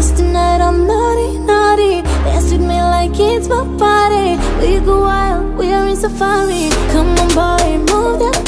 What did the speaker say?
Cause tonight I'm naughty, naughty. Dance with me like it's my party. We go wild, we are in safari. Come on boy, move that